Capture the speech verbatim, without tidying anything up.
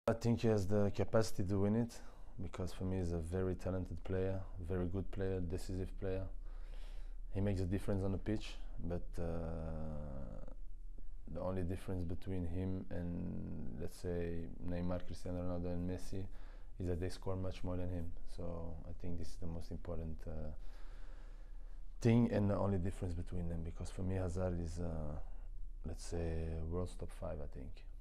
I think he has the capacity to win it, because for me he's a very talented player, very good player, decisive player. He makes a difference on the pitch, but uh, the only difference between him and, let's say, Neymar, Cristiano Ronaldo and Messi is that they score much more than him. So I think this is the most important uh, thing and the only difference between them, because for me Hazard is, uh, let's say, world's top five, I think.